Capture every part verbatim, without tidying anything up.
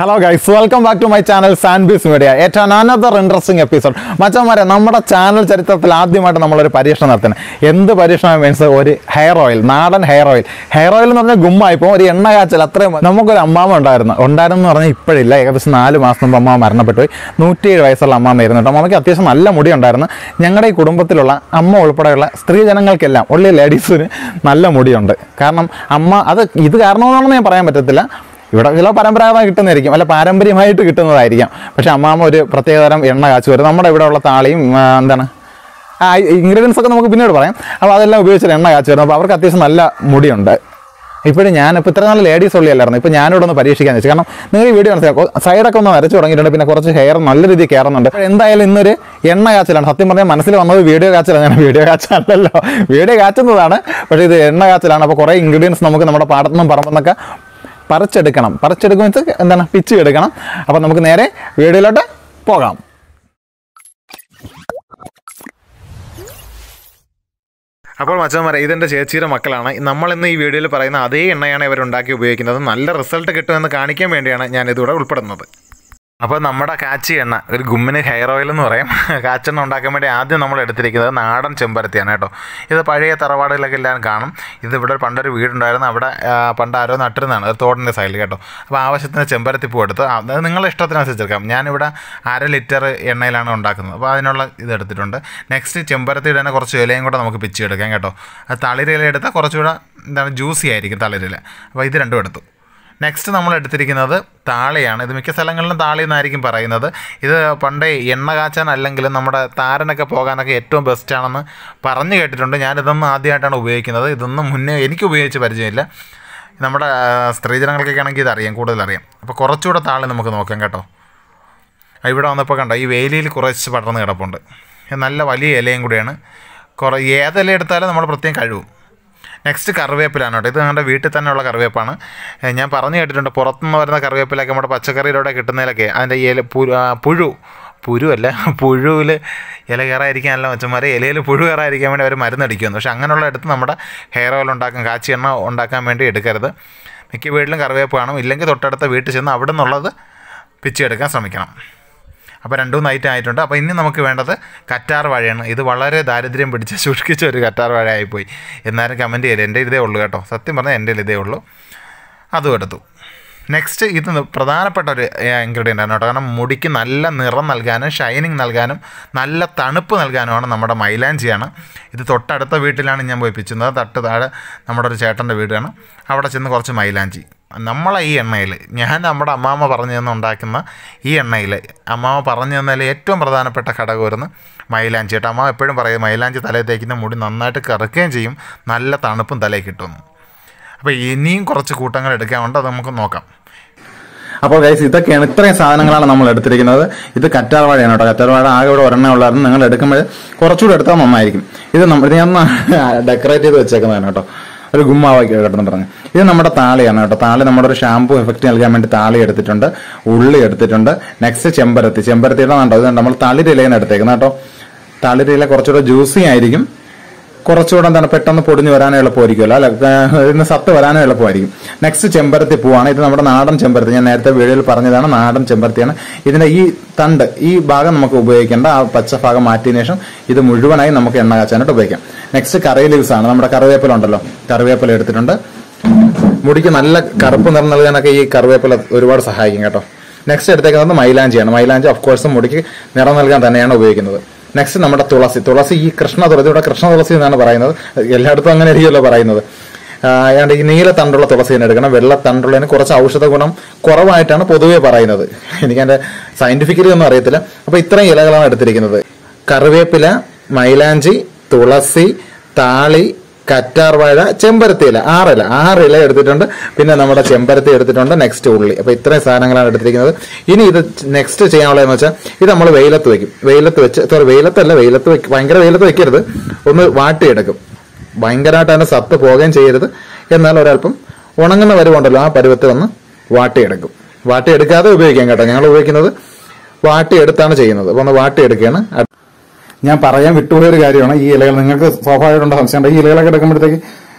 Hello guys, welcome back to my channel Fanbees Media. It's another interesting episode. മച്ചന്മാരെ നമ്മുടെ channel ചരിത്രത്തിൽ ആദ്യമായിട്ട് നമ്മളൊരു പരീക്ഷണം നടത്തുന്നത്. എന്ത് പരീക്ഷണം മീൻസ് ഒരു ഹെയർ ഓയിൽ, നാടൻ ഹെയർ ഓയിൽ. ഹെയർ ഓയിൽ എന്ന് പറഞ്ഞാൽ ഗുമ്മായിപ്പോൾ ഒരു എണ്ണ കാച്ചൽ അത്രയും. നമുക്കൊരു അമ്മാമ ഉണ്ടായിരുന്നു. ഉണ്ടായിരുന്നു പറഞ്ഞാൽ ഇപ്പോഴില്ല. ഏകദേശം നാല് മാസം മുമ്പ് അമ്മ മരണപ്പെട്ടു പോയി. നൂറ്റിയേഴ് വയസ്സുള്ള അമ്മാമായിരുന്നു കേട്ടോ. അമ്മയ്ക്ക് അത്യാവശ്യം നല്ല മുടി ഉണ്ടായിരുന്നു. ഞങ്ങളുടെ ഈ കുടുംബത്തിലുള്ള അമ്മ ഉൾപ്പെടെയുള്ള സ്ത്രീജനങ്ങൾക്കെല്ലാം ഉള്ള ലേഡീസിന് നല്ല മുടിയുണ്ട്. കാരണം അമ്മ അത് ഇത് കാരണമെന്നാണെന്ന് ഞാൻ പറയാൻ പറ്റത്തില്ല. ഇവിടെ ചില പരമ്പരാഗതമായി കിട്ടുന്നതായിരിക്കും, അല്ല പാരമ്പര്യമായിട്ട് കിട്ടുന്നതായിരിക്കാം. പക്ഷേ അമ്മാമ്മ ഒരു പ്രത്യേകതരം എണ്ണ കാച്ചു വരും. നമ്മുടെ ഇവിടെ ഉള്ള താളിയും എന്താണ് ആ ഇൻഗ്രീഡിയൻസ് ഒക്കെ നമുക്ക് പിന്നീട് പറയാം. അപ്പോൾ അതെല്ലാം ഉപയോഗിച്ചിട്ട് എണ്ണ കാച്ചു വരുന്നു. അപ്പോൾ അവർക്ക് അത്യാവശ്യം നല്ല മുടിയുണ്ട്. ഇപ്പോഴും ഞാനിപ്പോൾ ഇത്ര നല്ല ലേഡീസ് ഉള്ളിയല്ലായിരുന്നു. ഇപ്പോൾ ഞാനിവിടെ ഒന്ന് പരീക്ഷിക്കാന്ന് വെച്ചു. കാരണം നിങ്ങൾ ഈ വീഡിയോ മനസ്സിലാക്കും, സൈഡൊക്കെ ഒന്ന് വരച്ച് തുടങ്ങിയിട്ടുണ്ട്. പിന്നെ കുറച്ച് ഹെയർ നല്ല രീതിയിൽ കയറുന്നുണ്ട്. എന്തായാലും ഇന്നൊരു എണ്ണ കാച്ചലാണ്. സത്യം പറഞ്ഞാൽ മനസ്സിൽ വന്നത് വീഡിയോ കാച്ചലാണ്. ഞാൻ വീഡിയോ കാച്ചല്ലല്ലോ, വീഡിയോ കാച്ചുന്നതാണ്. പക്ഷേ ഇത് എണ്ണ കാച്ചലാണ്. അപ്പോൾ കുറേ ഇൻഗ്രീഡിയൻസ് നമുക്ക് നമ്മുടെ പാടത്തുനിന്നും പറമ്പെന്നൊക്കെ പറിച്ചെടുക്കണം. പറിച്ചെടുക്കും വെച്ച് എന്താണ് പിച്ച് എടുക്കണം. അപ്പോൾ നമുക്ക് നേരെ വീഡിയോയിലോട്ട് പോകാം. അപ്പോൾ മച്ചന്മാരെ, ഇതെൻ്റെ ചേച്ചിയുടെ മക്കളാണ്. നമ്മളിന്ന് ഈ വീഡിയോയിൽ പറയുന്ന അതേ എണ്ണയാണ് ഇവരുണ്ടാക്കി ഉപയോഗിക്കുന്നത്. നല്ല റിസൾട്ട് കിട്ടുമെന്ന് കാണിക്കാൻ വേണ്ടിയാണ് ഞാൻ ഇതിവിടെ ഉൾപ്പെടുന്നത്. അപ്പോൾ നമ്മുടെ കാച്ചി എണ്ണ, ഒരു ഗുമ്മിന് ഹെയർ ഓയിൽ എന്ന് പറയും. കാച്ചെണ്ണ ഉണ്ടാക്കാൻ വേണ്ടി ആദ്യം നമ്മൾ എടുത്തിരിക്കുന്നത് നാടൻ ചെമ്പരത്തിയാണ് കേട്ടോ. ഇത് പഴയ തറവാടുകളിലൊക്കെ എല്ലാം കാണും. ഇത് ഇവിടെ പണ്ടൊരു വീടുണ്ടായിരുന്നു. അവിടെ പണ്ട് ആരോ നട്ടിരുന്നതാണ്, ഒരു തോടിൻ്റെ സൈഡിൽ കേട്ടോ. അപ്പോൾ ആവശ്യത്തിന് ചെമ്പരത്തി പൂ എടുത്ത് അത് നിങ്ങളുടെ ഇഷ്ടത്തിനനുസരിച്ചെടുക്കാം. ഞാനിവിടെ അര ലിറ്റർ എണ്ണയിലാണ് ഉണ്ടാക്കുന്നത്. അപ്പോൾ അതിനുള്ള ഇത് എടുത്തിട്ടുണ്ട്. നെക്സ്റ്റ് ചെമ്പരത്തിയുടെ തന്നെ കുറച്ച് ഇലയും കൂടെ നമുക്ക് പിച്ചെടുക്കാം കേട്ടോ. അത് തളിരില എടുത്താൽ കുറച്ചുകൂടെ എന്താണ് ജ്യൂസി ആയിരിക്കും തളിരില. അപ്പോൾ ഇത് രണ്ടും എടുത്തു. നെക്സ്റ്റ് നമ്മൾ എടുത്തിരിക്കുന്നത് താളിയാണ്. ഇത് മിക്ക സ്ഥലങ്ങളിലും താളി എന്നായിരിക്കും പറയുന്നത്. ഇത് പണ്ടേ എണ്ണ കാച്ചാൻ അല്ലെങ്കിലും നമ്മുടെ താരനൊക്കെ പോകാനൊക്കെ ഏറ്റവും ബെസ്റ്റാണെന്ന് പറഞ്ഞു കേട്ടിട്ടുണ്ട്. ഞാനിതൊന്നും ആദ്യമായിട്ടാണ് ഉപയോഗിക്കുന്നത്. ഇതൊന്നും മുന്നേ എനിക്ക് ഉപയോഗിച്ച് പരിചയമില്ല. നമ്മുടെ സ്ത്രീജനങ്ങൾക്കൊക്കെ ആണെങ്കിൽ ഇതറിയാം, കൂടുതലറിയാം. അപ്പോൾ കുറച്ചുകൂടെ താളി നമുക്ക് നോക്കാം കേട്ടോ. ഇവിടെ വന്നപ്പോൾ കണ്ടോ, ഈ വേലിയിൽ കുറച്ച് പടർന്ന് കിടപ്പുണ്ട്. നല്ല വലിയ ഇലയും കൂടിയാണ്. കുറേ ഏതില എടുത്താലും നമ്മൾ പ്രത്യേകം കഴുകും. നെക്സ്റ്റ് കറിവേപ്പിലാണ് കേട്ടോ. ഇത് നമ്മുടെ വീട്ടിൽ തന്നെയുള്ള കറിവേപ്പാണ്. ഞാൻ പറഞ്ഞു കേട്ടിട്ടുണ്ട്, പുറത്തുനിന്ന് വരുന്ന കറിവേപ്പിലൊക്കെ നമ്മുടെ പച്ചക്കറിയിലൂടെ കിട്ടുന്നതിലൊക്കെ അതിൻ്റെ ഇല പുഴു പുഴുവല്ല പുഴുവിൽ ഇല കയറാതിരിക്കാനല്ല മച്ചന്മാരെ, ഇലയിൽ പുഴു കയറാതിരിക്കാൻ വേണ്ടി അവർ മരുന്നടിക്കുമെന്ന്. പക്ഷേ അങ്ങനെയുള്ള എടുത്ത് നമ്മുടെ ഹെയർ ഓയിൽ ഉണ്ടാക്കാൻ, കാച്ചി എണ്ണ ഉണ്ടാക്കാൻ വേണ്ടി എടുക്കരുത്. മിക്ക വീട്ടിലും കറിവേപ്പ് കാണും. ഇല്ലെങ്കിൽ തൊട്ടടുത്ത വീട്ടിൽ ചെന്ന് അവിടെ നിന്നുള്ളത് പിച്ചെടുക്കാൻ ശ്രമിക്കണം. അപ്പോൾ രണ്ടു മൂന്ന് ഐറ്റം ആയിട്ടുണ്ട്. അപ്പോൾ ഇനി നമുക്ക് വേണ്ടത് കറ്റാർ വാഴയാണ്. ഇത് വളരെ ദാരിദ്ര്യം പിടിച്ച് സൂക്ഷിച്ച ഒരു കറ്റാർ വാഴ ആയിപ്പോയി. എന്നാലും കമൻറ്റ് ചെയ്യില്ല, എൻ്റെ ഇതേ ഉള്ളൂ കേട്ടോ. സത്യം പറഞ്ഞാൽ എൻ്റെ ഇതേ ഉള്ളൂ. അതും എടുത്തു. നെക്സ്റ്റ് ഇത് പ്രധാനപ്പെട്ട ഒരു ഇൻഗ്രീഡിയൻ്റ് ആണ് കേട്ടോ. കാരണം മുടിക്ക് നല്ല നിറം നൽകാനും ഷൈനിങ് നൽകാനും നല്ല തണുപ്പ് നൽകാനുമാണ് നമ്മുടെ മൈലാഞ്ചിയാണ്. ഇത് തൊട്ടടുത്ത വീട്ടിലാണ് ഞാൻ പോയി പിച്ചുന്നത്. തട്ട് താഴെ നമ്മുടെ ഒരു ചേട്ടൻ്റെ വീടാണ്. അവിടെ ചെന്ന് കുറച്ച് മൈലാഞ്ചി നമ്മളെ ഈ എണ്ണയിൽ, ഞാൻ നമ്മുടെ അമ്മാമ്മ പറഞ്ഞു തന്ന് ഉണ്ടാക്കുന്ന ഈ എണ്ണയിൽ അമ്മാമ്മ പറഞ്ഞു തന്നതിൽ ഏറ്റവും പ്രധാനപ്പെട്ട ഘടകമായിരുന്നു മൈലാഞ്ചി കേട്ടോ. അമ്മ എപ്പോഴും പറയും മൈലാഞ്ചി തലയിൽ തേക്കുന്ന മുടി നന്നായിട്ട് കറുക്കുകയും ചെയ്യും, നല്ല തണുപ്പും തലയിൽ കിട്ടുമെന്ന്. അപ്പോൾ ഇനിയും കുറച്ച് കൂട്ടങ്ങൾ എടുക്കാനുണ്ട്, അത് നമുക്ക് നോക്കാം. അപ്പോൾ ഗൈസ്, ഇതൊക്കെയാണ്, ഇത്രയും സാധനങ്ങളാണ് നമ്മൾ എടുത്തിരിക്കുന്നത്. ഇത് കറ്റാർ വാഴയാണ് കേട്ടോ. കറ്റാർ വാഴ ആകെ ഇവിടെ ഒരെണ്ണം ഉള്ളായിരുന്നു. നിങ്ങൾ എടുക്കുമ്പോൾ കുറച്ചുകൂടെ എടുത്താൽ നന്നായിരിക്കും. ഇത് നമ്മൾ ഞാൻ ഡെക്കറേറ്റ് ചെയ്ത് വെച്ചേക്കുന്നതാണ് കേട്ടോ. ഒരു ഗുമ്മാവാക്കി കേട്ടെന്ന് പറഞ്ഞു. ഇത് നമ്മുടെ താളിയാണ് കേട്ടോ. താളി നമ്മുടെ ഒരു ഷാമ്പൂ എഫക്റ്റ് നൽകാൻ വേണ്ടി താളി എടുത്തിട്ടുണ്ട്. ഉള്ളി എടുത്തിട്ടുണ്ട്. നെക്സ്റ്റ് ചെമ്പരത്തി, ചെമ്പരത്തിയുടെ കണ്ടോ, ഇത് നമ്മൾ തളിരിലയാണ് എടുത്തേക്കുന്നത് കേട്ടോ. തളിരില കുറച്ചുകൂടെ ജ്യൂസി ആയിരിക്കും, കുറച്ചുകൂടെ എന്താണ് പെട്ടെന്ന് പൊടിഞ്ഞ് വരാനും എളുപ്പമായിരിക്കുമല്ലോ, അല്ല ഇതിന് സത്ത് വരാനും എളുപ്പമായിരിക്കും. നെക്സ്റ്റ് ചെമ്പരത്തി പൂവാണ്. ഇത് നമ്മുടെ നാടൻ ചെമ്പരത്തി, ഞാൻ നേരത്തെ വീഡിയോയിൽ പറഞ്ഞതാണ്, നാടൻ ചെമ്പരത്തിയാണ്. ഇതിന്റെ ഈ തണ്ട്, ഈ ഭാഗം നമുക്ക് ഉപയോഗിക്കേണ്ട, ആ പച്ച ഭാഗം മാറ്റിയതിനു ശേഷം ഇത് മുഴുവനായി നമുക്ക് എണ്ണ കാച്ചാനായിട്ട് ഉപയോഗിക്കാം. നെക്സ്റ്റ് കറി ലീവ്സ് ആണ്. നമ്മുടെ കറിവേപ്പില ഉണ്ടല്ലോ, കറിവേപ്പില എടുത്തിട്ടുണ്ട്. മുടിക്ക് നല്ല കറുപ്പ് നിറം നൽകാനൊക്കെ ഈ കറിവേപ്പില ഒരുപാട് സഹായിക്കും കേട്ടോ. നെക്സ്റ്റ് എടുത്തേക്കുന്നത് മൈലാഞ്ചിയാണ്. മൈലാഞ്ചി ഓഫ് കോഴ്സ് മുടിക്ക് നിറം നൽകാൻ തന്നെയാണ് ഉപയോഗിക്കുന്നത്. നെക്സ്റ്റ് നമ്മുടെ തുളസി. തുളസി ഈ കൃഷ്ണ തുളസി, ഇവിടെ കൃഷ്ണ തുളസി എന്നാണ് പറയുന്നത്. എല്ലായിടത്തും അങ്ങനെ ആയിരിക്കുമല്ലോ പറയുന്നത്. ഏതാണ്ട് ഈ നീല തണ്ടുള്ള തുളസി തന്നെ എടുക്കണം. വെള്ള തണ്ടുള്ളതിന് കുറച്ച് ഔഷധ ഗുണം കുറവായിട്ടാണ് പൊതുവെ പറയുന്നത്. എനിക്കെൻ്റെ സയന്റിഫിക്കലി ഒന്നും അറിയത്തില്ല. അപ്പോൾ ഇത്രയും ഇലകളാണ് എടുത്തിരിക്കുന്നത്. കറിവേപ്പില, മൈലാഞ്ചി, തുളസി, താളി, കറ്റാർ വാഴ, ചെമ്പരത്തി ഇല, ആറില ആറില എടുത്തിട്ടുണ്ട്. പിന്നെ നമ്മുടെ ചെമ്പരത്തി എടുത്തിട്ടുണ്ട്. നെക്സ്റ്റ് ഉള്ളി. അപ്പോൾ ഇത്രയും സാധനങ്ങളാണ് എടുത്തിരിക്കുന്നത്. ഇനി ഇത് നെക്സ്റ്റ് ചെയ്യാനുള്ളതെന്ന് വെച്ചാൽ ഇത് നമ്മൾ വെയിലത്ത് വെക്കും. വെയിലത്ത് വെച്ച് സോറി വെയിലത്തല്ല വെയിലത്ത് വെക്കും, ഭയങ്കര വെയിലത്ത് വെക്കരുത്, ഒന്ന് വാട്ടിയെടുക്കും. ഭയങ്കരമായിട്ട് അതിൻ്റെ സത്ത് പോവുകയും ചെയ്യരുത്. എന്നാൽ ഒരല്പം ഉണങ്ങുന്ന പരുവുണ്ടല്ലോ, ആ പരുവത്തിൽ ഒന്ന് വാട്ടിയെടുക്കും. വാട്ടിയെടുക്കാതെ ഉപയോഗിക്കാം കേട്ടോ. ഞങ്ങൾ ഉപയോഗിക്കുന്നത് വാട്ടിയെടുത്താണ് ചെയ്യുന്നത്. അപ്പോൾ ഒന്ന് വാട്ടിയെടുക്കുകയാണ്. ഞാൻ പറയാൻ വിട്ടുപോയൊരു കാര്യമാണ്, ഈ ഇലകൾ നിങ്ങൾക്ക് സ്വാഭാവികമായിട്ടുള്ള സംശയമുണ്ട്. ഈ ഇലകളൊക്കെ എടുക്കുമ്പോഴത്തേക്ക്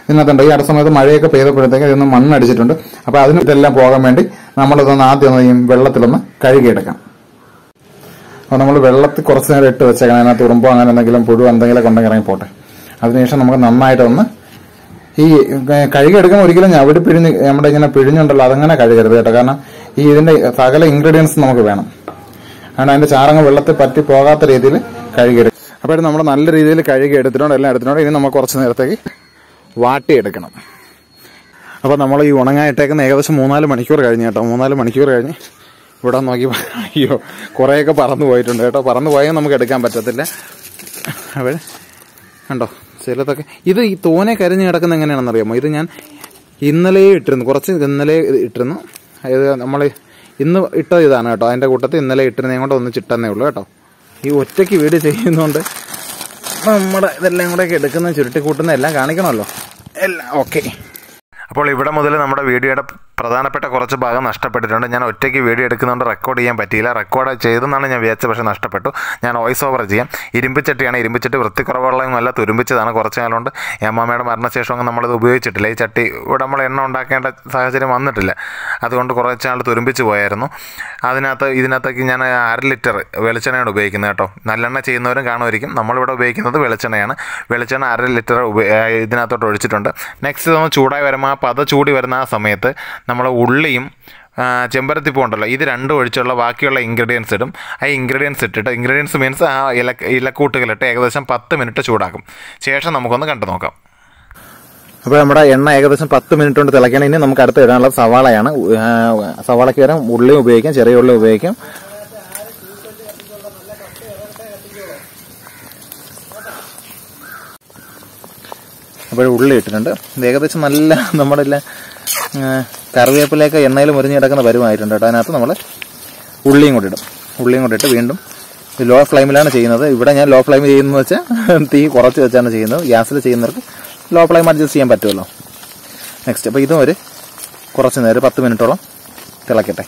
ഇതിനകത്തുണ്ട്. ഈ അടുത്ത സമയത്ത് മഴയൊക്കെ പെയ്തപ്പോഴത്തേക്ക് ഇതൊന്ന് മണ്ണടിച്ചിട്ടുണ്ട്. അപ്പോൾ അതിന് ഇതെല്ലാം പോകാൻ വേണ്ടി നമ്മളിതൊന്ന് ആദ്യം ഒന്ന് ഈ വെള്ളത്തിലൊന്ന് കഴുകിയെടുക്കാം. അപ്പോൾ നമ്മൾ വെള്ളത്തിൽ കുറച്ച് നേരം ഇട്ട് വെച്ചേക്കണം. അതിനകത്ത് ഉറുമ്പോ അങ്ങനെ എന്തെങ്കിലും പുഴു എന്തെങ്കിലുമൊക്കെ ഉണ്ടെങ്കിൽ ഇറങ്ങി പോട്ടെ. അതിനുശേഷം നമുക്ക് നന്നായിട്ടൊന്ന് ഈ കഴുകിയെടുക്കുമ്പോൾ ഒരിക്കലും ഞവടി പിഴിഞ്ഞ് നമ്മുടെ ഇങ്ങനെ പിഴിഞ്ഞുണ്ടല്ലോ അതങ്ങനെ കഴുകരുത് കേട്ടോ. കാരണം ഈ ഇതിന്റെ സകല ഇൻഗ്രീഡിയൻസ് നമുക്ക് വേണം. കാരണം അതിന്റെ ചാറങ്ങ് വെള്ളത്തിൽ പറ്റി പോകാത്ത രീതിയിൽ കഴുകിയെടുക്കും. അപ്പോൾ നമ്മൾ നല്ല രീതിയിൽ കഴുകി എടുത്തിട്ടുണ്ട്, എല്ലാം എടുത്തിട്ടുണ്ട്. ഇനി നമ്മൾ കുറച്ച് നേരത്തേക്ക് വാട്ടിയെടുക്കണം. അപ്പോൾ നമ്മൾ ഈ ഉണങ്ങായിട്ടേക്കുന്ന ഏകദേശം മൂന്നാല് മണിക്കൂർ കഴിഞ്ഞ് കേട്ടോ. മൂന്നാല് മണിക്കൂർ കഴിഞ്ഞ് ഇവിടെ നോക്കി അയ്യോ കുറേയൊക്കെ പറന്നു പോയിട്ടുണ്ട് കേട്ടോ. പറന്നു പോയാൽ നമുക്ക് എടുക്കാൻ പറ്റത്തില്ല. അപ്പോൾ കണ്ടോ ചിലതൊക്കെ ഇത് ഈ തോനെ കരിഞ്ഞ് കിടക്കുന്ന എങ്ങനെയാണെന്ന് അറിയാമോ? ഇത് ഞാൻ ഇന്നലെ ഇട്ടിരുന്നു, കുറച്ച് ഇന്നലെ ഇട്ടിരുന്നു. ഇത് നമ്മൾ ഇന്ന് ഇട്ടത് ഇതാണ് കേട്ടോ. അതിൻ്റെ കൂട്ടത്തിൽ ഇന്നലെ ഇട്ടിരുന്നേ കൊണ്ട് ഒന്ന് ചിട്ടെന്നേ ഉള്ളൂ കേട്ടോ. ഈ ഒറ്റയ്ക്ക് വീഡിയോ ചെയ്യുന്നതുകൊണ്ട് നമ്മുടെ ഇതെല്ലാം കൂടെയൊക്കെ എടുക്കുന്ന ചുരുട്ടി കൂട്ടുന്ന എല്ലാം കാണിക്കണമല്ലോ എല്ലാം. ഓക്കെ, അപ്പോൾ ഇവിടെ മുതൽ നമ്മുടെ വീഡിയോയുടെ പ്രധാനപ്പെട്ട കുറച്ച് ഭാഗം നഷ്ടപ്പെട്ടിട്ടുണ്ട്. ഞാൻ ഒറ്റയ്ക്ക് വീഡിയോ എടുക്കുന്നതുകൊണ്ട് റെക്കോർഡ് ചെയ്യാൻ പറ്റിയില്ല. റെക്കോർഡ് ചെയ്തെന്നാണ് ഞാൻ വിചാരിച്ചത്, പക്ഷേ നഷ്ടപ്പെട്ടു. ഞാൻ വോയിസ് ഓവർ ചെയ്യാം. ഇരുമ്പിച്ചട്ടിയാണ്. ഇരുമ്പിച്ചട്ടി വൃത്തിക്കുറവുള്ള നല്ല തുരുമ്പിച്ചതാണ്. കുറച്ച് കാലം കൊണ്ട് അമ്മാമ്മയുടെ മരണശേഷം നമ്മളിത് ഉപയോഗിച്ചിട്ടില്ല. ഈ ചട്ടി ഇവിടെ നമ്മൾ എണ്ണ ഉണ്ടാക്കേണ്ട സാഹചര്യം വന്നിട്ടില്ല. അതുകൊണ്ട് കുറച്ച് നാൾ തുരുമ്പിച്ച് പോയായിരുന്നു. അതിനകത്ത് ഇതിനകത്തേക്ക് ഞാൻ അര ലിറ്റർ വെളിച്ചെണ്ണയാണ് ഉപയോഗിക്കുന്നത് കേട്ടോ. നല്ലെണ്ണ ചെയ്യുന്നവരും കാണുമായിരിക്കും. നമ്മളിവിടെ ഉപയോഗിക്കുന്നത് വെളിച്ചെണ്ണയാണ്. വെളിച്ചെണ്ണ അര ലിറ്റർ ഇതിനകത്തോട്ട് ഒഴിച്ചിട്ടുണ്ട്. നെക്സ്റ്റ് നമ്മൾ ചൂടായി വരുമ്പോൾ ആ പത ചൂടി വരുന്ന ആ സമയത്ത് നമ്മൾ ഉള്ളിയും ചെമ്പരത്തിപ്പൂ ഉണ്ടല്ലോ, ഇത് രണ്ടും ഒഴിച്ചുള്ള ബാക്കിയുള്ള ഇൻഗ്രീഡിയൻസ് ഇടും. ആ ഇൻഗ്രീഡിയൻസ് ഇട്ടിട്ട് ഇൻഗ്രീഡിയൻസ് മീൻസ് ആ ഇല ഇലക്കൂട്ടുകളിട്ട് ഏകദേശം പത്ത് മിനിറ്റ് ചൂടാക്കും. ശേഷം നമുക്കൊന്ന് കണ്ടു നോക്കാം. അപ്പോൾ നമ്മുടെ എണ്ണ ഏകദേശം പത്ത് മിനിറ്റ് കൊണ്ട് തിളയ്ക്കണം. ഇനി നമുക്ക് അടുത്ത് ഇടാനുള്ളത് സവാളയാണ്. സവാളയ്ക്ക് വരാൻ ഉള്ളിയും ഉപയോഗിക്കാം, ചെറിയ ഉള്ളി ഉപയോഗിക്കാം. അപ്പോൾ ഉള്ളി ഇട്ടിട്ടുണ്ട്. ഇത് ഏകദേശം നല്ല നമ്മുടെ എല്ലാം കറിവേപ്പിലേക്ക് എണ്ണയിൽ മുരിഞ്ഞ് കിടക്കുന്ന പരുവമായിട്ടുണ്ട് കേട്ടോ. അതിനകത്ത് നമ്മൾ ഉള്ളിയും കൂടി ഇടും. ഉള്ളിയും കൂടി ഇട്ട് വീണ്ടും ലോ ഫ്ലെയിമിലാണ് ചെയ്യുന്നത്. ഇവിടെ ഞാൻ ലോ ഫ്ലെയിം ചെയ്യുന്നത് വെച്ചാൽ തീ കുറച്ച് വെച്ചാണ് ചെയ്യുന്നത്. ഗ്യാസിൽ ചെയ്യുന്നവർക്ക് ലോ ഫ്ലെയിം അഡ്ജസ്റ്റ് ചെയ്യാൻ പറ്റുമല്ലോ. നെക്സ്റ്റ് അപ്പോൾ ഇതും ഒരു കുറച്ച് നേരം പത്ത് മിനിറ്റോളം തിളക്കട്ടെ.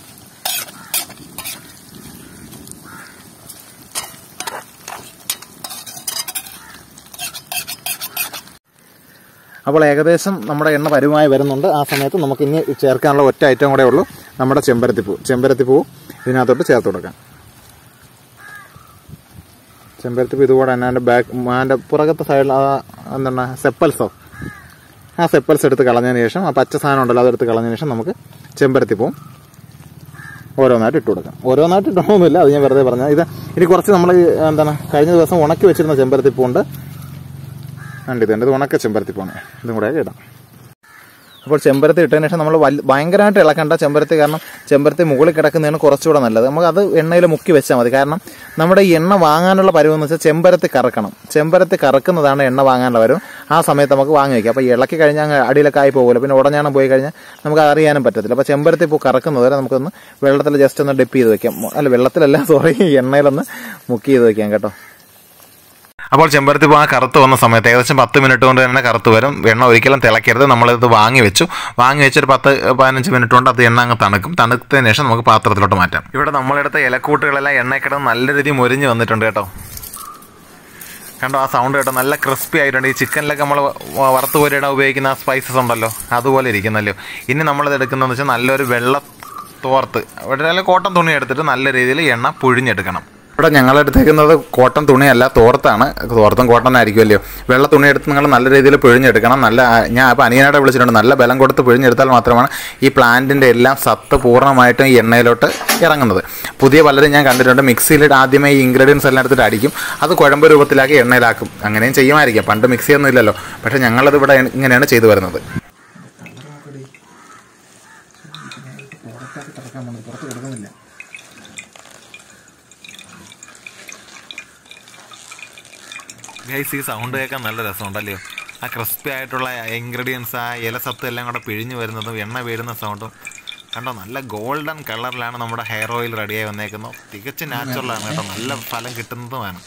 അപ്പോൾ ഏകദേശം നമ്മുടെ എണ്ണ പരുവമായി വരുന്നുണ്ട്. ആ സമയത്ത് നമുക്ക് ഇനി ചേർക്കാനുള്ള ഒറ്റ ഐറ്റം കൂടെ ഉള്ളൂ, നമ്മുടെ ചെമ്പരത്തിപ്പൂ. ചെമ്പരത്തിപ്പൂ ഇതിനകത്തോട്ട് ചേർത്ത് കൊടുക്കാം. ചെമ്പരത്തിപ്പൂ ഇതുകൂടെ തന്നെ അതിൻ്റെ ബാക്ക് അതിൻ്റെ പുറകത്തെ സൈഡിൽ ആ എന്താണ് സെപ്പൽസോ ആ സെപ്പൽസ് എടുത്ത് കളഞ്ഞതിന് ശേഷം ആ പച്ച സാധനം ഉണ്ടല്ലോ അതെടുത്ത് കളഞ്ഞതിന് ശേഷം നമുക്ക് ചെമ്പരത്തിപ്പൂവും ഓരോന്നായിട്ട് ഇട്ട് കൊടുക്കാം. ഓരോന്നായിട്ട് ഇട്ടൊന്നുമില്ല, അത് ഞാൻ വെറുതെ പറഞ്ഞത്. ഇത് ഇനി കുറച്ച് നമ്മൾ എന്താണ് കഴിഞ്ഞ ദിവസം ഉണക്കി വെച്ചിരുന്ന ചെമ്പരത്തിപ്പൂണ്ട് ഉണ്ട്. ഇതുണ്ട്, ഇത് ഉണക്ക ചെമ്പരത്തിപ്പൂണ്. ഇതും കൂടെ ഇടാം. അപ്പോൾ ചെമ്പരത്തി ഇട്ടതിന് ശേഷം നമ്മൾ വലിയ ഭയങ്കരമായിട്ട് ഇളക്കണ്ട ചെമ്പരത്തി. കാരണം ചെമ്പരത്തി മുകളിൽ കിടക്കുന്നതാണ് കുറച്ചുകൂടെ നല്ലത്. നമുക്ക് അത് എണ്ണയിൽ മുക്കി വെച്ചാൽ മതി. കാരണം നമ്മുടെ ഈ എണ്ണ വാങ്ങാനുള്ള പരുവെന്ന് വെച്ചാൽ ചെമ്പരത്തി കറക്കണം. ചെമ്പരത്തി കറക്കുന്നതാണ് എണ്ണ വാങ്ങാനുള്ള പരുവം. ആ സമയത്ത് നമുക്ക് വാങ്ങി വയ്ക്കാം. അപ്പോൾ ഇളക്കി കഴിഞ്ഞാൽ അടിയിലൊക്കെ ആയി പോകുമല്ലോ, പിന്നെ ഉടഞ്ഞാണം പോയി കഴിഞ്ഞാൽ നമുക്ക് അറിയാനും പറ്റത്തില്ല. അപ്പോൾ ചെമ്പരത്തി പൂ കറക്കുന്നത് വരെ നമുക്കൊന്ന് വെള്ളത്തിൽ ജസ്റ്റ് ഒന്ന് ഡിപ്പ് ചെയ്ത് വെക്കാം. അല്ല വെള്ളത്തിലല്ല സോറി എണ്ണയിലൊന്ന് മുക്കി ചെയ്ത് വെക്കാം കേട്ടോ. അപ്പോൾ ചെമ്പരത്തിപ്പൂ ആ കറുത്ത് വന്ന സമയത്ത് ഏകദേശം പത്ത് മിനിറ്റ് കൊണ്ട് തന്നെ കറുത്ത് വരും. എണ്ണ ഒരിക്കലും തിളക്കരുത്. നമ്മളിത് വാങ്ങി വെച്ചു വാങ്ങി വെച്ചൊരു പത്ത് പതിനഞ്ച് മിനിറ്റ് കൊണ്ട് അത് എണ്ണ അങ്ങ് തണുക്കും. തണുത്തതിന് ശേഷം നമുക്ക് പാത്രത്തിലോട്ട് മാറ്റാം. ഇവിടെ നമ്മളെടുത്ത ഇലക്കൂട്ടുകളെല്ലാം എണ്ണക്കിടന്ന് നല്ല രീതിയിൽ മുരിഞ്ഞ് വന്നിട്ടുണ്ട് കേട്ടോ. കണ്ടോ ആ സൗണ്ട് കേട്ടോ, നല്ല ക്രിസ്പി ആയിട്ടുണ്ട്. ഈ ചിക്കനിലൊക്കെ നമ്മൾ വറുത്ത് കോരിയിടാൻ ഉപയോഗിക്കുന്ന ആ സ്പൈസസ് ഉണ്ടല്ലോ അതുപോലെ ഇരിക്കുന്നല്ലോ. ഇനി നമ്മളിത് എടുക്കുന്നതെന്ന് വെച്ചാൽ നല്ലൊരു വെള്ള തോർത്ത് നല്ല കോട്ടൺ തുണി എടുത്തിട്ട് നല്ല രീതിയിൽ എണ്ണ പുഴിഞ്ഞെടുക്കണം. ഇവിടെ ഞങ്ങൾ എടുത്തേക്കുന്നത് കോട്ടൺ തുണിയല്ല, തോർത്താണ്. തോർത്തും കോട്ടൺ ആയിരിക്കുമല്ലോ. വെള്ള തുണി എടുത്ത് നിങ്ങൾ നല്ല രീതിയിൽ പിഴിഞ്ഞെടുക്കണം. നല്ല ഞാൻ അപ്പോൾ അനിയനായിട്ട് വിളിച്ചിട്ടുണ്ട്, നല്ല ബലം കൊടുത്ത് പിഴിഞ്ഞെടുത്താൽ മാത്രമാണ് ഈ പ്ലാന്റിൻ്റെ എല്ലാം സത്ത് പൂർണ്ണമായിട്ടും ഈ എണ്ണയിലോട്ട് ഇറങ്ങുന്നത്. പുതിയ പലരും ഞാൻ കണ്ടിട്ടുണ്ട് മിക്സിയിലിട്ട് ആദ്യമേ ഈ ഇൻഗ്രീഡിയൻസ് എല്ലാം എടുത്തിട്ട് അടിക്കും, അത് കുഴമ്പ് രൂപത്തിലാക്കി എണ്ണയിലാക്കും. അങ്ങനെയും ചെയ്യുമായിരിക്കാം, പണ്ട് മിക്സിയൊന്നും ഇല്ലല്ലോ. പക്ഷേ ഞങ്ങളത് ഇവിടെ ഇങ്ങനെയാണ് ചെയ്തു വരുന്നത്. ഗൈസ് ഈ സൗണ്ട് കേൾക്കാൻ നല്ല രസമുണ്ടല്ലോ. ആ ക്രിസ്പി ആയിട്ടുള്ള ഇൻഗ്രീഡിയൻസ് ആ ഇലസത്ത് എല്ലാം കൂടെ പിഴിഞ്ഞ് വരുന്നതും എണ്ണ വീഴുന്ന സൗണ്ടും കണ്ടോ. നല്ല ഗോൾഡൻ കളറിലാണ് നമ്മുടെ ഹെയർ ഓയിൽ റെഡിയായി വന്നേക്കുന്നത്. തികച്ചും നാച്ചുറലാണ് കേട്ടോ, നല്ല ഫലം കിട്ടുന്നതുമാണ്.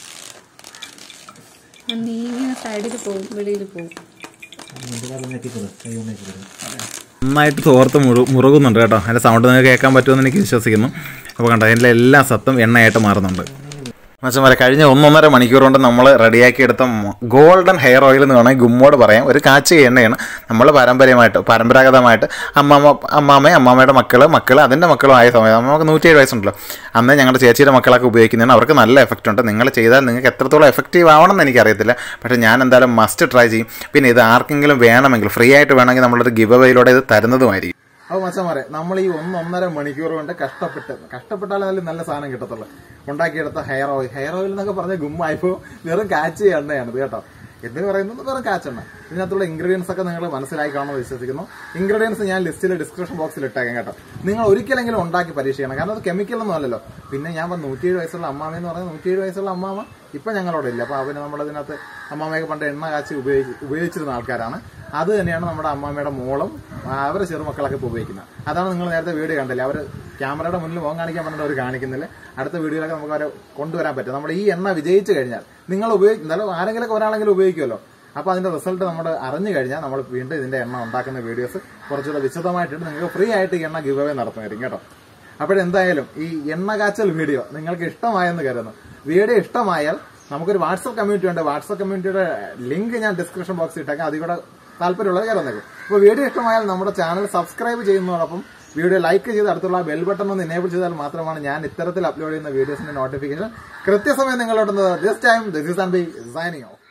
നന്നായിട്ട് തോർത്ത് മുറു മുറുകുന്നുണ്ട് കേട്ടോ. അതിൻ്റെ സൗണ്ട് നിങ്ങൾക്ക് കേൾക്കാൻ പറ്റുമെന്ന് എനിക്ക് വിശ്വസിക്കുന്നു. അപ്പോൾ കണ്ടോ അതിൻ്റെ എല്ലാ സത്തും എണ്ണയായിട്ട് മാറുന്നുണ്ട്. മച്ചന്മാരെ കഴിഞ്ഞ ഒന്നൊന്നര മണിക്കൂർ കൊണ്ട് നമ്മൾ റെഡിയാക്കിയെടുത്ത ഗോൾഡൻ ഹെയർ ഓയിൽ എന്ന് വേണമെങ്കിൽ ഗുമ്മോട് പറയാം. ഒരു കാച്ചി എണ്ണയാണ്. നമ്മൾ പാരമ്പര്യമായിട്ട് പരമ്പരാഗതമായിട്ട് അമ്മാമ്മ അമ്മാമ്മ അമ്മാമ്മയുടെ മക്കൾ മക്കൾ അതിൻ്റെ മക്കളും ആയ സമയത്ത് നമുക്ക് നൂറ്റിയേഴ് വയസ്സുണ്ടല്ലോ, അന്ന് ഞങ്ങളുടെ ചേച്ചിയുടെ മക്കളൊക്കെ ഉപയോഗിക്കുന്നതാണ്. അവർക്ക് നല്ല എഫക്റ്റ് ഉണ്ട്. നിങ്ങൾ ചെയ്താൽ നിങ്ങൾക്ക് എത്രത്തോളം എഫക്റ്റീവ് ആവണമെന്ന് എനിക്കറിയത്തില്ല, പക്ഷേ ഞാൻ എന്തായാലും മസ്റ്റ് ട്രൈ ചെയ്യും. പിന്നെ ഇത് ആർക്കെങ്കിലും വേണമെങ്കിൽ ഫ്രീ ആയിട്ട് വേണമെങ്കിൽ നമ്മളൊരു ഗിവ് അവയിലൂടെ ഇത് തരുന്നതുമായിരിക്കും. അപ്പോൾ മച്ചന്മാരെ നമ്മൾ ഈ ഒന്നൊന്നര മണിക്കൂർ കൊണ്ട് കഷ്ടപ്പെട്ട് കഷ്ടപ്പെട്ടാലേ നല്ല നല്ല സാധനം കിട്ടത്തുള്ളൂ. ഉണ്ടാക്കിയെടുത്ത ഹെയർ ഓയിൽ ഹെയർ ഓയിൽ എന്നൊക്കെ പറഞ്ഞ ഗുമ്മായിപ്പോൾ വെറും കാച്ചി എണ്ണയാണിത് കേട്ടോ. എന്ന് പറയുന്നത് വെറും കാച്ചെണ്ണ. ഇതിനകത്തുള്ള ഇൻഗ്രീഡിയൻസ് ഒക്കെ നിങ്ങൾ മനസ്സിലായി കാണുമെന്ന് വിശ്വസിക്കുന്നു. ഇൻഗ്രീഡിയൻസ് ഞാൻ ലിസ്റ്റിൽ ഡിസ്ക്രിപ്ഷൻ ബോക്സിൽ ഇട്ടേക്കാം കേട്ടോ. നിങ്ങൾ ഒരിക്കലെങ്കിലും ഉണ്ടാക്കി പരീക്ഷിക്കണം. കാരണം അത് കെമിക്കലൊന്നും അല്ലല്ലോ. പിന്നെ ഞാൻ പറഞ്ഞു നൂറ്റിയേഴ് വയസ്സുള്ള അമ്മാമ എന്ന് പറഞ്ഞാൽ നൂറ്റിയേഴ് വയസ്സുള്ള അമ്മാമ ഇപ്പം ഞങ്ങളോട് ഇല്ല. അപ്പോൾ അവന് നമ്മളതിനകത്ത് അമ്മാമയൊക്കെ പണ്ട് എണ്ണ കാച്ചി ഉപയോഗിച്ച് ഉപയോഗിച്ചിരുന്ന ആൾക്കാരാണ്. അത് തന്നെയാണ് നമ്മുടെ അമ്മാമ്മയുടെ മോളും അവരുടെ ചെറുമക്കളൊക്കെ ഇപ്പോൾ ഉപയോഗിക്കുന്നത്. അതാണ് നിങ്ങൾ നേരത്തെ വീഡിയോ കണ്ടില്ലേ, അവർ ക്യാമറയുടെ മുന്നിൽ മുഖം കാണിക്കാൻ പറഞ്ഞിട്ട് അവർ കാണിക്കുന്നില്ല. അടുത്ത വീഡിയോയിലൊക്കെ നമുക്ക് അവരെ കൊണ്ടുവരാൻ പറ്റും. നമ്മുടെ ഈ എണ്ണ വിജയിച്ചു കഴിഞ്ഞാൽ നിങ്ങൾ ഉപയോഗിക്കും, എന്നാലും ആരെങ്കിലും ഒരാളെങ്കിലും ഉപയോഗിക്കുമല്ലോ. അപ്പോൾ അതിന്റെ റിസൾട്ട് നമ്മൾ അറിഞ്ഞു കഴിഞ്ഞാൽ നമ്മൾ വീണ്ടും ഇതിന്റെ എണ്ണ ഉണ്ടാക്കുന്ന വീഡിയോസ് കുറച്ചുകൂടെ വിശദമായിട്ടിട്ട് നിങ്ങൾക്ക് ഫ്രീ ആയിട്ട് ഈ എണ്ണ ഗിവ് അവേ നടത്തുന്നതായിരിക്കും കേട്ടോ. അപ്പോഴെന്തായാലും ഈ എണ്ണ കാച്ചൽ വീഡിയോ നിങ്ങൾക്ക് ഇഷ്ടമായെന്ന് കരുതുന്നു. വീഡിയോ ഇഷ്ടമായാൽ നമുക്കൊരു വാട്സപ്പ് കമ്മ്യൂണിറ്റി ഉണ്ട്. വാട്സപ്പ് കമ്മ്യൂണിറ്റിയുടെ ലിങ്ക് ഞാൻ ഡിസ്ക്രിപ്ഷൻ ബോക്സിൽ ഇട്ടേക്കാം. അതിൽ കൂടെ താല്പര്യമുള്ളത് കയറുന്നേക്കും. അപ്പോൾ വീഡിയോ ഇഷ്ടമായാൽ നമ്മുടെ ചാനൽ സബ്സ്ക്രൈബ് ചെയ്യുന്നതോടൊപ്പം വീഡിയോ ലൈക്ക് ചെയ്ത് അടുത്തുള്ള ബെൽ ബട്ടൺ ഒന്ന് എനേബിൾ ചെയ്താൽ മാത്രമാണ് ഞാൻ ഇത്തരത്തിൽ അപ്ലോഡ് ചെയ്യുന്ന വീഡിയോസിന്റെ നോട്ടിഫിക്കേഷൻ കൃത്യസമയം നിങ്ങളോട് this time this is and be signing of.